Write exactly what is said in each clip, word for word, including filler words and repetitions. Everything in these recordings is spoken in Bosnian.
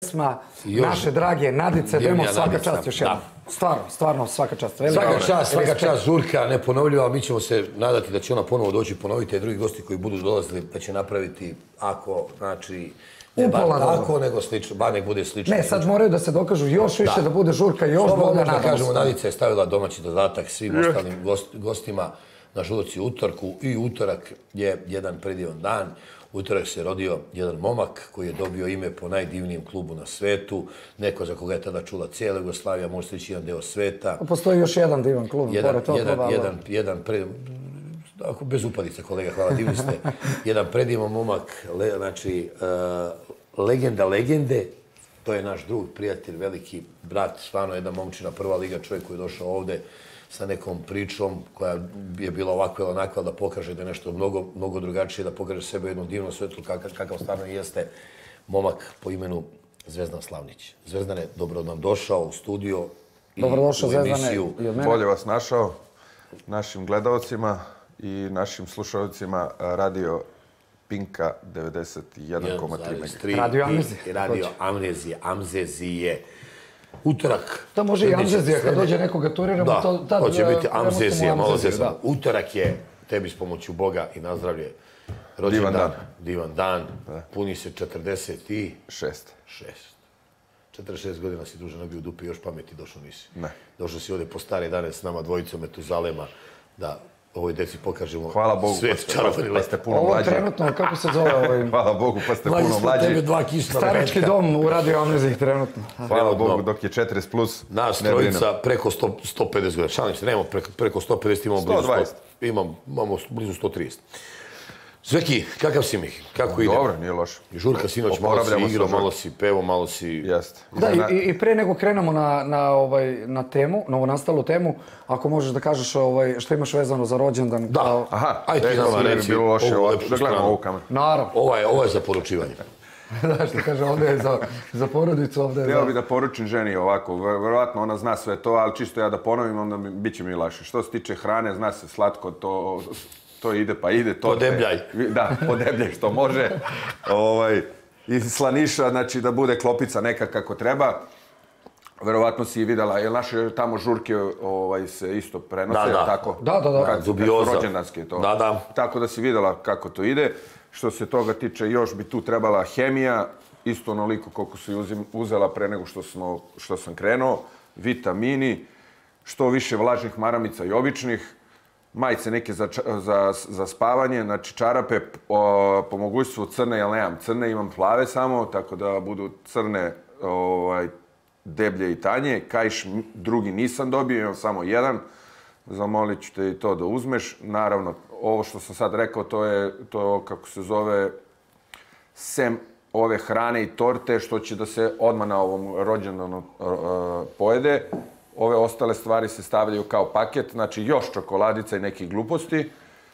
pjesma naše drage Nadice Demo, svaka čast još jednom. Stvarno, stvarno svaka čast. Svaka čast, svaka čast, Žurka, neponovljiva, mi ćemo se nadati da će ona ponovo doći ponoviti, a drugi gosti koji budu dolazili da će napraviti, ako, znači, ne bar tako, nego slično, bar nek bude slično. Ne, sad moraju da se dokažu još više, da bude Žurka još bolja. Da kažemo, Nadica je stavila domaći dodatak svim ostalim gostima na žurci utorku i utorak je jedan predivan dan. Utorak se rodio jedan momak koji je dobio ime po najdivnijem klubu na svetu, neko za koga je tada čula cijela Jugoslavija, može reći jedan deo sveta. Postoji još jedan divan klub, pored toga. Jedan, bez upadice kolega, hvala, divni ste. Jedan predivan momak, znači legenda legende, to je naš drug, prijatelj, veliki brat, stvarno jedna momčina, prva liga, čovjek koji je došao ovde sa nekom pričom koja je bila ovakva ili onakva, da pokaže da je nešto mnogo, mnogo drugačije, da pokaže sebe u jednom divnom svetlu kakav stvarno jeste momak po imenu Zvezdan Slavnić. Zvezdane, dobro nam došao u studio i u emisiju. Bolje vas našao našim gledalcima i našim slušalcima Radio Pinka devedeset jedan zarez tri. Radio Amnezije. Radio Amnezije, Amzezije. Utorak. To može i Amzezija, kad dođe nekoga turiramo, to da, hoće biti Amzezija, malo zezam. Utorak je, tebi s pomoću Boga i nazdravlje, rođendan. Divan dan. Divan dan, puni se četrdeset šest. četrdeset šest godina si dužan bio u dupi, još pameti došao nisi. Ne. Došao si ovdje po stare dane s nama dvojicom Metuzalema, da ovoj deci pokažemo hvala Bogu, svijet čarovani. Pa ste puno mlađi. Ovo trenutno, kako se zove ovaj... Hvala Bogu, pa ste puno mlađi. Starački dom u Radio Amneziji trenutno. Hvala Bogu, dok je četrdeset plus. Nas trojica preko sto pedeset godina. Šalim se, nemamo preko sto pedeset, imamo blizu sto dvadeset. Imamo blizu sto trideset. Zveki, kakav si mi? Kako ide? Dobro, nije loše. Žurka sinoć, malo si igrao, malo si pevo, malo si... Jeste. Da, i pre nego krenemo na temu, novonastalu temu, ako možeš da kažeš što imaš vezano za rođendan. Da, aha, ajde ti nama reći ovu lepšu stranu. Naravno. Ovo je za poručivanje. Da, što kaže, ovdje je za porodicu, ovdje je za... Htio bi da poručim ženi ovako, verovatno ona zna sve to, ali čisto ja da ponovim, onda bit će mi lakše. Što se tiče hrane, zna se slatko, to... To ide pa ide. Podebljaj. Da, podebljaj što može. I slaniša, znači da bude klopica neka kako treba. Verovatno si i videla, jer naše tamo žurke se isto prenose, tako? Da, da, da. Kad su rođendanske to. Da, da. Tako da si videla kako to ide. Što se toga tiče, još bi tu trebala hemija, isto onoliko koliko si uzela pre nego što sam krenuo. Vitamini, što više vlažnih maramica i običnih. Majice neke za spavanje, znači čarape, po mogućstvu crne, jer nemam crne, imam plave samo, tako da budu crne, deblje i tanje. Kaiš drugi nisam dobio, imam samo jedan. Zamolit ću te i to da uzmeš. Naravno, ovo što sam sad rekao, to je to, kako se zove, sem ove hrane i torte, što će da se odmah na ovom rođendanu pojede. Ove ostale stvari se stavljaju kao paket, znači još čokoladica i nekih gluposti.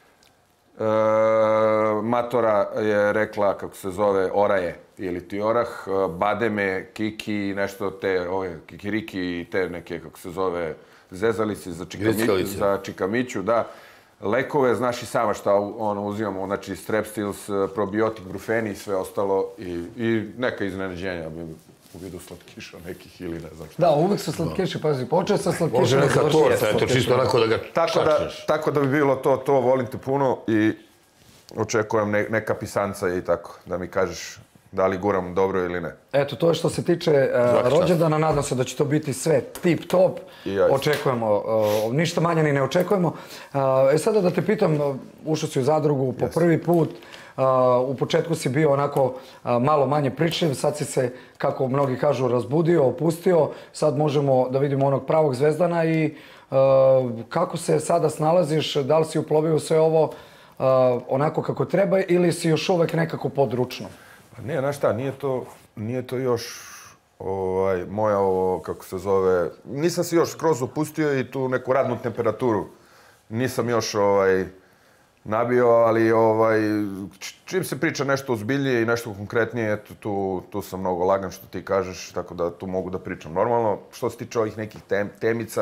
Matora je rekla, kako se zove, oraje ili ti orah, bademe, kiki, nešto te, ove kikiriki i te neke, kako se zove, zezalice za čikamiću, da. Lekove, znaš i sama šta uzimamo, znači strepsils, probiotik, brufeni i sve ostalo i neka iznenađenja. U vidu slatkiša nekih ili ne znam što. Da, uvijek su slatkiši, pazi, počeo sa slatkišima. Može neka torta, eto čisto onako da ga čačneš. Tako da bi bilo to, to volim te puno i očekujem neka pisanca i tako, da mi kažeš da li guram dobro ili ne. Eto, to je što se tiče rođendana, nadam se da će to biti sve tip top. Očekujemo, ništa manje ni ne očekujemo. E sada da te pitam, ušao si u zadrugu po prvi put, u početku si bio onako malo manje pričljiv, sad si se, kako mnogi kažu, razbudio, opustio. Sad možemo da vidimo onog pravog Zvezdana i kako se sada snalaziš, da li si uplovio sve ovo onako kako treba ili si još uvek nekako područno? Pa nije, znaš šta, nije to još moja ovo, kako se zove, nisam se još skroz opustio i tu neku radnu temperaturu nisam još nabio, ali čim se priča nešto ozbiljnije i nešto konkretnije, tu sam mnogo lagan što ti kažeš, tako da tu mogu da pričam normalno. Što se tiče ovih nekih temica,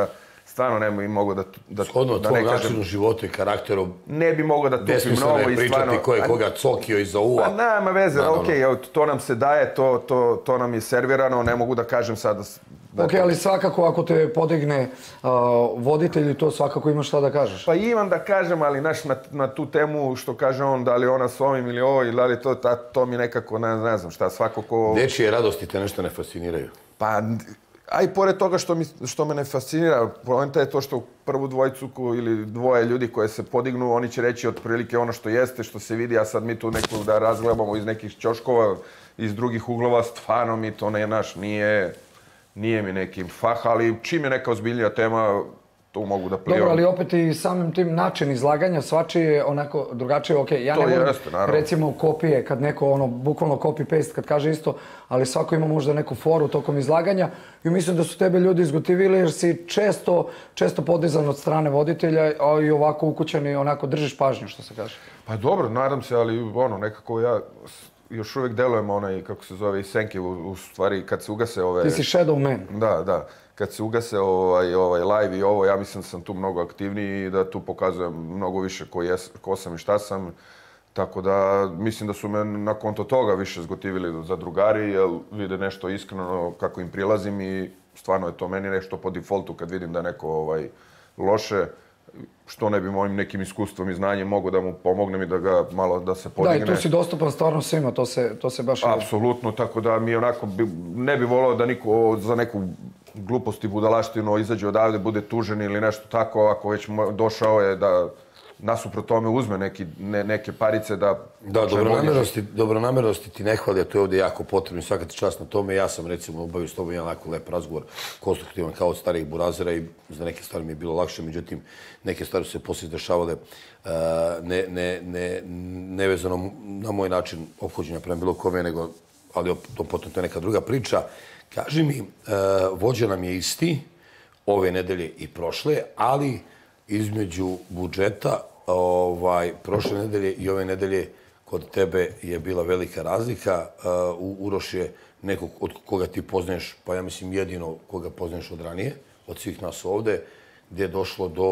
stvarno ne bi mogao da... da Shodno da tvojom ne kažem, načinu života i karakteru, ne bi mogao da tupim besmisleno mnogo je i pričati stvarno... ko je koga cokio iza uva. Pa nema veze, Da, da, okej, evo, to nam se daje, to, to, to nam je servirano, ne mogu da kažem sad da... da Ok, ali svakako ako te podigne uh, voditelj, to svakako imaš šta da kažeš. Pa imam da kažem, ali naš, na, na tu temu što kaže on, da li ona s ovim ili ovo, ili da li to, ta, to mi nekako, ne, ne znam šta, svako ko... Dečije radosti te nešto ne fasciniraju. Pa, a i pored toga što, mi, što me ne fascinira, poenta je to što prvu dvojicu ko, ili dvoje ljudi koje se podignu, oni će reći otprilike ono što jeste, što se vidi, a sad mi tu neku da razgledamo iz nekih ćoškova, iz drugih uglova, stvarno mi to ne naš, nije... Nije mi neki fah, ali čim je neka ozbiljnija tema, to mogu da plivam. Dobro, ali opet i samim tim način izlaganja svačiji je onako drugačije. Ok, ja ne volim recimo kopije, kad neko ono, bukvalno copy-paste, kad kaže isto, ali svako ima možda neku foru tokom izlaganja i mislim da su tebe ljudi izgotivili jer si često, često podizan od strane voditelja, a i ovako ukućan i onako držiš pažnju, što se kaže. Pa dobro, nadam se, ali ono, nekako ja... još uvijek delujem onaj, kako se zove, i senke, u, u stvari, kad se ugase ove... Ti si shadow man. Da, da. Kad se ugase ovaj, ovaj live i ovo, ja mislim da sam tu mnogo aktivniji i da tu pokazujem mnogo više ko, jes, ko sam i šta sam. Tako da, mislim da su me na konto toga više zgotivili za drugari, jer vide nešto iskreno kako im prilazim i stvarno je to meni nešto po defaultu kad vidim da je neko ovaj, loše. Što ne bi mojim nekim iskustvom i znanjem mogu da mu pomognem i da ga malo da se podigne. Da, i tu si dostupan stvarno svima, to se, to se baš... Apsolutno, tako da mi onako bi, ne bi volao da niko za neku glupost i budalaštinu izađe odavde, bude tužen ili nešto tako, ako već došao je da nasuprot tome uzme neki, ne, neke parice da... Da, dobronamernosti, dobronamernosti ti ne hvali, a to je ovdje jako potrebno, svaka ti čast na tome. Ja sam recimo obavio s tobom jedan onako lep razgovor, konstruktivan kao od starijih burazera i za neke stvari mi je bilo lakše, međutim, neke stvari su se poslije izdešavale uh, ne, ne, ne, nevezano na moj način ophođenja prema bilo kome, nego, ali to potom to je neka druga priča. Kaži mi, uh, vođa nam je isti ove nedelje i prošle, ali između budžeta ovaj, prošle nedelje i ove nedelje kod tebe je bila velika razlika. Uh, Uroš je nekog od koga ti poznaješ, pa ja mislim jedino koga poznaješ od ranije, od svih nas ovde, gdje je došlo do,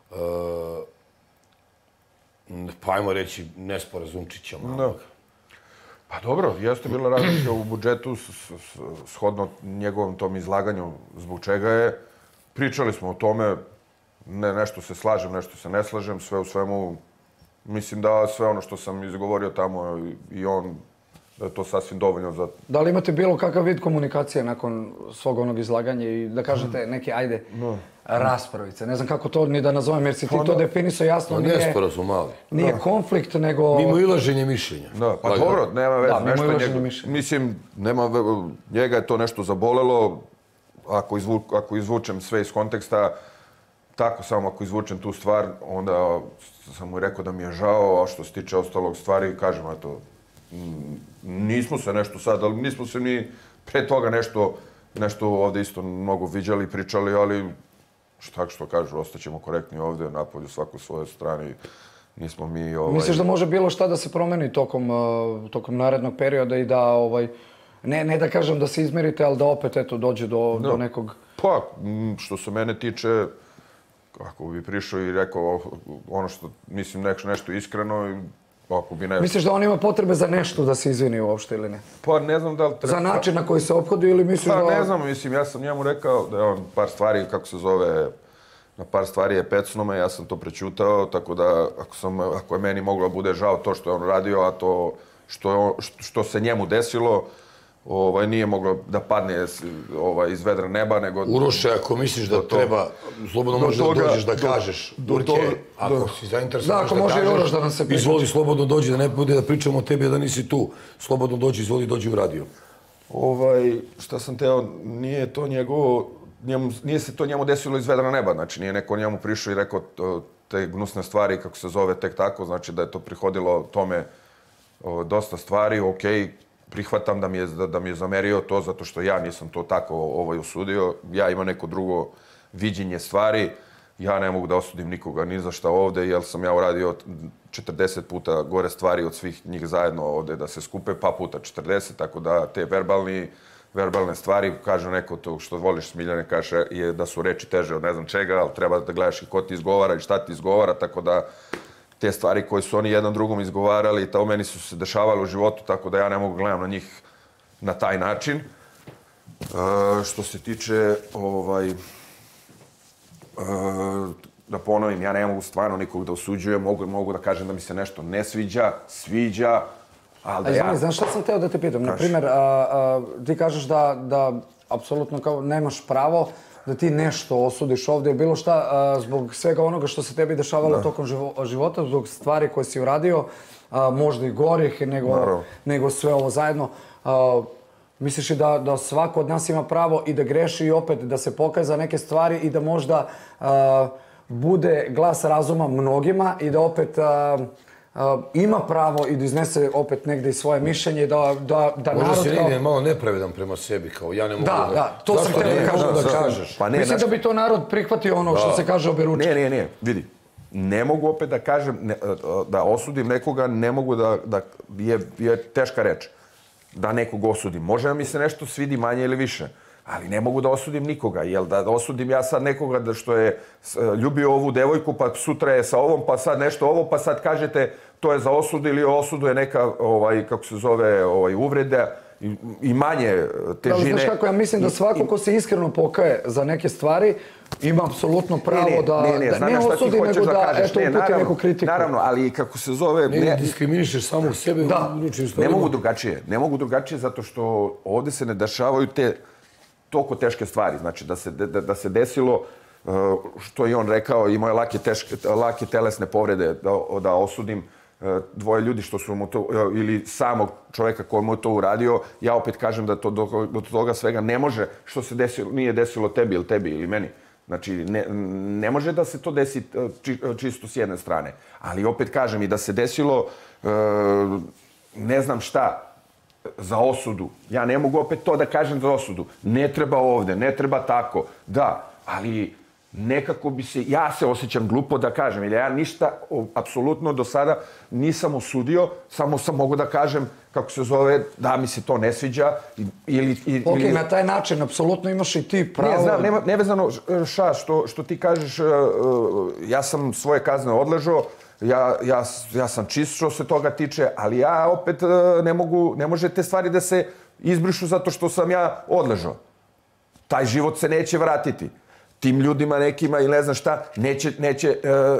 uh, pa ajmo reći, nesporazumčića malog. Pa dobro, jeste bila razlika u budžetu shodno njegovom tom izlaganju zbog čega je. Pričali smo o tome, ne, nešto se slažem, nešto se ne slažem, sve u svemu, mislim da sve ono što sam izgovorio tamo i on, da je to sasvim dovoljno za... Da li imate bilo kakav vid komunikacije nakon svog onog izlaganja i da kažete neke, ajde, no. raspravice? Ne znam kako to ni da nazovem, jer si ti to definisao jasno. No, nije sporazum, mali. Nije da. konflikt, nego... Mimo ilaženje mišljenja. Da, pa Lagano. Dobro, nema veze. Da, mimo ilaženje mišljenja. Mislim, nema, njega je to nešto zabolelo. Ako, izvu, ako izvučem sve iz konteksta, tako samo ako izvučem tu stvar, onda sam mu rekao da mi je žao, a što se tiče ostalog stvari, kažem, eto, nismo se nešto sad, ali nismo se ni pre toga nešto, nešto ovdje isto mnogo viđali, pričali, ali šta što kažu, ostaćemo korektni ovdje, napolju svako svoje strane. Nismo mi... Ovaj... Misliš da može bilo šta da se promeni tokom, tokom narednog perioda i da, ovaj, ne, ne da kažem da se izmerite, ali da opet eto, dođe do, no. do nekog... Pa, što se mene tiče, ako bi prišao i rekao ono što mislim nešto, nešto iskreno, ako bi nešto... Misliš da on ima potrebe za nešto da se izvini uopšte ili ne? Pa ne znam da li treba... Za način na koji se ophodi ili misliš pa, da... Pa ne znam, mislim, ja sam njemu rekao da je on par stvari, kako se zove, na par stvari je pecnuo me, ja sam to prećutao, tako da ako, sam, ako je meni moglo bude žao to što je on radio, a to što, je on, što se njemu desilo, ovaj, nije moglo da padne ovaj, iz vedra neba, nego... Uroše, ako misliš da to, treba, slobodno možeš da dođeš da do, kažeš, Durke, ako do, si zainteresovan da, ako može da kažeš, da nam se izvoli, slobodno dođi, da ne bude da pričamo o tebi, da nisi tu. Slobodno dođi, izvoli, dođi u radio. Ovaj, šta sam teo, nije to njegovo, njemu, nije se to njemu desilo iz vedra neba, znači nije neko njemu prišao i rekao to, te gnusne stvari, kako se zove, tek tako, znači da je to prihodilo tome o, dosta stvari, okej, okay, prihvatam da mi, je, da, da mi je zamerio to zato što ja nisam to tako ovaj, osudio. Ja imam neko drugo viđenje stvari. Ja ne mogu da osudim nikoga ni za šta ovde, jer sam ja uradio četrdeset puta gore stvari od svih njih zajedno ovde da se skupe, pa puta četrdeset, tako da te verbalni, verbalne stvari, kaže neko to što voliš Smiljane, kaže je da su reči teže od ne znam čega, ali treba da gledaš i ko ti izgovara i šta ti izgovara, tako da te stvari koje su oni jedan drugom izgovarali, to meni su se dešavale u životu, tako da ja ne mogu gledam na njih na taj način. Što se tiče, ovaj, da ponovim, ja ne mogu stvarno nikog da osuđujem, mogu, mogu da kažem da mi se nešto ne sviđa, sviđa, ali da ja... Zvani, znaš šta sam teo da te pitam? Naprimer, ti kažeš da, da apsolutno kao nemaš pravo da ti nešto osudiš ovdje ili bilo šta zbog svega onoga što se tebi dešavalo tokom života, zbog stvari koje si uradio, možda i gorih nego, nego sve ovo zajedno. Misliš i da, da svako od nas ima pravo i da greši i opet da se pokaje za neke stvari i da možda bude glas razuma mnogima i da opet ima pravo i da iznese opet negdje i svoje mišljenje, da, da, da narod... Možda si negdje malo nepravedan prema sebi, kao ja ne mogu da... Da, to sam htio da kažem da kažeš. Mislim da bi to narod prihvatio ono što se kaže oberučke. Ne, ne, ne, vidi. Ne mogu opet da kažem, da osudim nekoga, ne mogu da, da je teška reč. Da nekog osudim. Može da mi se nešto svidi manje ili više, ali ne mogu da osudim nikoga. Jel da osudim ja sad nekoga da što je ljubio ovu devojku, pa sutra je sa ovom, pa sad nešto ovo, pa sad kažete to je za osudu ili osudu je neka, ovaj, kako se zove, ovaj, uvreda i manje težine. Da, znaš kako, ja mislim da svako ko se iskreno pokaje za neke stvari ima apsolutno pravo da ne osudi, nego da uputi neku kritiku. Naravno, ali kako se zove... Ne diskriminišeš samo u sebe. Ne mogu drugačije. Ne mogu drugačije zato što ovdje se ne dešavaju te toliko teške stvari. Znači da se desilo, što je on rekao, imao je lake telesne povrede da osudim dvoje ljudi što su mu to, ili samog čovjeka koji mu je to uradio, ja opet kažem da to do toga svega ne može, što se desilo, nije desilo tebi ili tebi ili meni. Znači, ne, ne može da se to desi či, čisto s jedne strane. Ali opet kažem i da se desilo, e, ne znam šta, za osudu. Ja ne mogu opet to da kažem za osudu. Ne treba ovde, ne treba tako. Da, ali... nekako bi se, ja se osjećam glupo da kažem, jer ja ništa, apsolutno do sada nisam osudio, samo sam mogu da kažem, kako se zove, da mi se to ne sviđa. Ili, ili, ok, na taj način, apsolutno imaš i ti pravo... Ne, znam, nema, nevezano ša, što, što ti kažeš, ja sam svoje kazne odležao, ja, ja, ja sam čist što se toga tiče, ali ja opet ne mogu, ne može te stvari da se izbrišu zato što sam ja odležao. Taj život se neće vratiti. Tim ljudima nekima ili ne znam šta, neće, neće,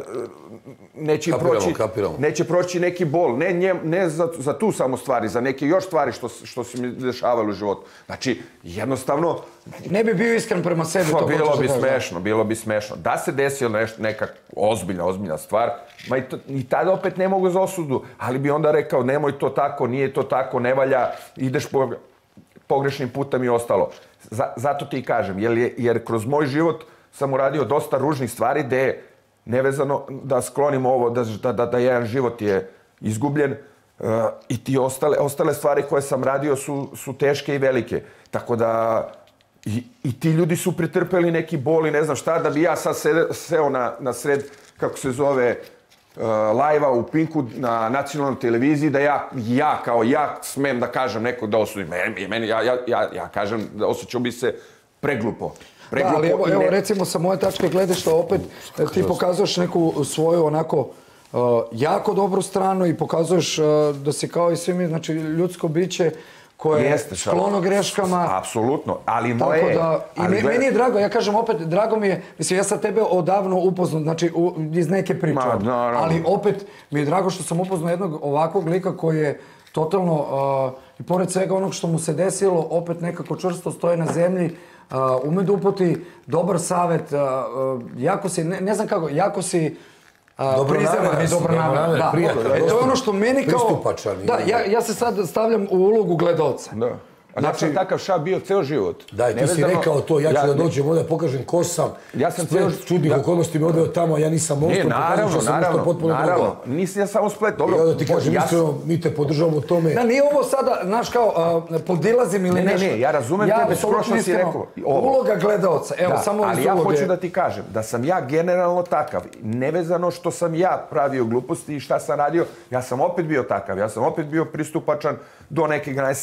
neće proći, neće proći neki bol. Ne, ne, ne za, za tu samo stvari, za neke još stvari što, što se mi dešavalo u životu. Znači, jednostavno... Ne bi bio iskren prema sebi. To bilo bi smešno, bilo bi smešno. Da se desila nešto, neka ozbiljna, ozbiljna stvar, ma i, to, i tada opet ne mogu za osudu, ali bi onda rekao, nemoj to tako, nije to tako, ne valja, ideš po, pogrešnim putem i ostalo. Zato ti i kažem, jer, jer kroz moj život sam uradio dosta ružnih stvari gde je nevezano da sklonim ovo, da, da, da jedan život je izgubljen uh, i ti ostale, ostale stvari koje sam radio su, su teške i velike. Tako da i, i ti ljudi su pretrpeli neki bol i ne znam šta, da bi ja sad sede, seo na, na sred, kako se zove, uh, live-a u Pinku na nacionalnoj televiziji, da ja, ja kao ja smem da kažem neko da osudim. Meni, meni, ja, ja, ja, ja kažem da osjećao bi se preglupo. Da, ali evo, evo recimo sa moje tačke gledišta opet ti pokazuješ neku svoju onako uh, jako dobru stranu i pokazuješ uh, da si kao i svi mi, znači ljudsko biće koje je sklono greškama. Apsolutno, ali moje... Tako da, i ali me, meni je drago, ja kažem opet, drago mi je, mislim, ja sam tebe odavno upoznao, znači u, iz neke priče, Ma, no, no. ali opet mi je drago što sam upoznao jednog ovakvog lika koji je totalno, uh, i pored svega onog što mu se desilo, opet nekako čvrsto stoje na zemlji, Uh, ume da uputi dobar savjet, uh, uh, jako si, ne, ne znam kako, jako si uh, prizeman i dobro namer. Da, e, to je ono što meni kao... Pristupačan. Da, ja, ja se sad stavljam u ulogu gledalca. Da. A znači, ja sam takav ša bio ceo život. Da, i ti si rekao to, ja ću ja, da dođem ovdje, pokažem ko sam. Ja sam cijel čudnih ja, okolnosti me odveo tamo, a ja nisam monstrum, pokažem što sam nešto potpuno drugo. Naravno, nisam ja samo splet. Dobro, ja da ti kažem, iskreno, mi te podržavamo u tome. Da, nije ovo sada, znaš kao, uh, podilazim ili ne, nešto. Ne, ne, ja razumem ja, tebe, skoro što si rekao. Uloga gledalca, evo, da, samo ali ja hoću da ti kažem da sam ja generalno takav. Nevezano što sam ja pravio gluposti i šta sam radio, ja sam opet bio takav. Ja sam opet bio pristupačan do neke grane. Sad,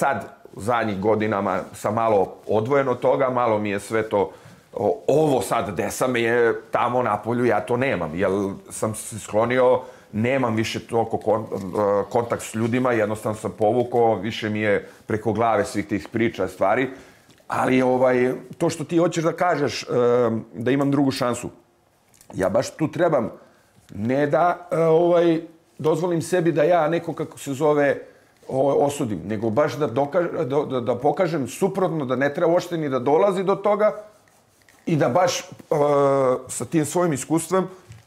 zadnjih godinama sam malo odvojen od toga, malo mi je sve to, ovo sad desa me je tamo na polju, ja to nemam, jer sam se sklonio, nemam više toliko kontakt s ljudima, jednostavno sam povukao, više mi je preko glave svih tih priča, stvari, ali ovaj, to što ti hoćeš da kažeš, da imam drugu šansu, ja baš tu trebam ne da ovaj, dozvolim sebi da ja neko, kako se zove, osudim, nego baš da, dokaž, da, da, da pokažem suprotno, da ne treba uopšte ni da dolazi do toga i da baš uh, sa tim svojim iskustvom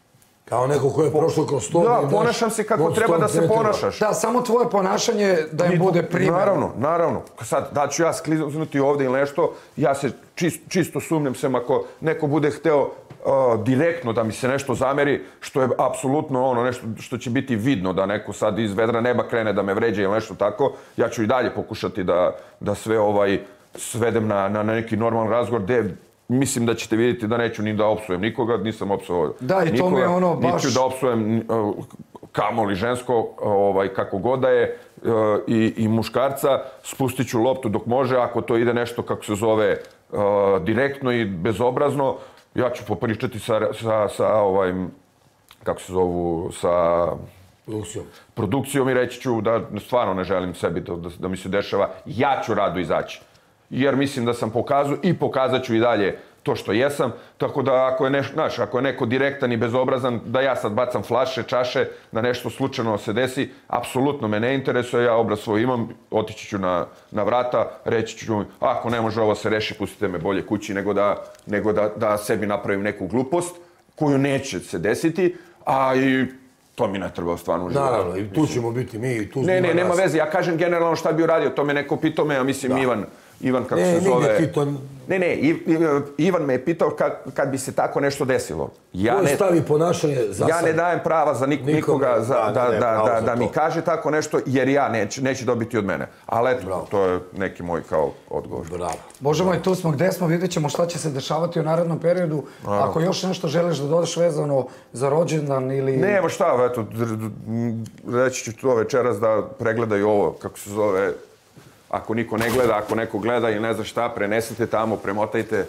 kao neko ko je prošlo kroz to. Da, ponašam se kako treba da se ponašaš. Da, samo tvoje ponašanje da im bude primjer. Naravno, naravno. Sad, da ću ja skliznuti ovde ili nešto, ja se čist, čisto sumnjam sem ako neko bude hteo uh, direktno da mi se nešto zameri, što je apsolutno ono nešto što će biti vidno, da neko sad iz vedra neba krene da me vređa ili nešto tako, ja ću i dalje pokušati da, da sve ovaj svedem na, na neki normalan razgovor gde mislim da ćete vidjeti da neću ni da opsujem nikoga, nisam opsuo da, i to mi je ono baš... Niću da opsujem kamoli žensko, ovaj, kako god da je, i, i muškarca, spustit ću loptu dok može, ako to ide nešto, kako se zove, direktno i bezobrazno, ja ću popričati sa, sa, sa ovaj, kako se zovu, sa... Produkcijom. Produkcijom i reći ću da stvarno ne želim sebi da, da, da mi se dešava, ja ću rado izaći. Jer mislim da sam pokazao i pokazat ću i dalje to što jesam. Tako da ako je, neš, naš, ako je neko direktan i bezobrazan, da ja sad bacam flaše, čaše, da nešto slučajno se desi, apsolutno me ne interesuje, ja obraz svoj imam, otići ću na, na vrata, reći ću, ako ne može ovo se reši, pustite me bolje kući nego da, nego da, da sebi napravim neku glupost koju neće se desiti, a i to mi ne treba stvarno uživati. Naravno, i tu ćemo biti mi, i tu Ne, ne, nema veze, ja kažem generalno šta bi uradio, to me neko pitao me, ja mislim Ivan, Ivan kako se zove... Ne, ne, Ivan me je pitao kad bi se tako nešto desilo. Ko stavi ponašanje za sad? Ja ne dajem prava za nikoga da mi kaže tako nešto, jer ja neće dobiti od mene. Ali eto, to je neki moj kao odgovor. Bravo. Bože moj, tu smo gde smo, vidjet ćemo šta će se dešavati u narednom periodu. Ako još nešto želiš da dodaš vezano za rođendan ili... Ne, evo šta, eto, reći ću to večeras da pregledaju ovo, kako se zove... Ako niko ne gleda, ako neko gleda i ne zna šta, prenesite tamo, premotajte.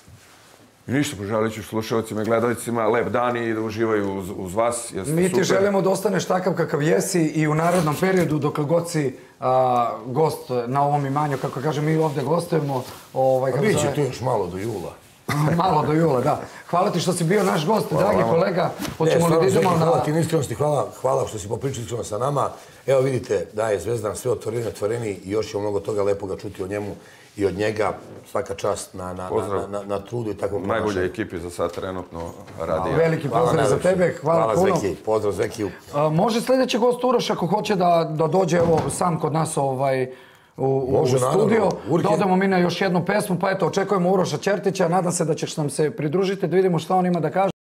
I ništa, poželit ću slušalcima i gledalcima lep dan i da uživaju uz, uz vas. Mi ti želimo da ostaneš takav kakav jesi i u narednom periodu dok god si a, gost na ovom imanju, kako kažem, mi ovdje gostujemo. Ovaj, A biće tu još malo do jula. Malo do jula, da. Hvala ti što si bio naš gost, hvala, dragi kolega. Hoćemo li da idemo na... Hvala ti na iskrenosti, hvala, hvala što si popričali iskreno sa nama. Evo vidite da je Zvezdan sve otvoreni, otvoreni i još ćemo mnogo toga lepoga čuti o njemu i od njega. Svaka čast na, na, na, na, na trudu i takvom ponašanju. Najbolje ekipi za sad trenutno radi. Veliki pozdrav za tebe, hvala, hvala puno. Zveki, pozdrav Zvekiju. A, može sljedeći gost Uroš ako hoće da, da dođe evo, sam kod nas ovaj, u, Može, u studio. Da odemo mi na još jednu pesmu, pa eto, očekujemo Uroša Čertića. Nadam se da ćeš nam se pridružiti, da vidimo šta on ima da kaže.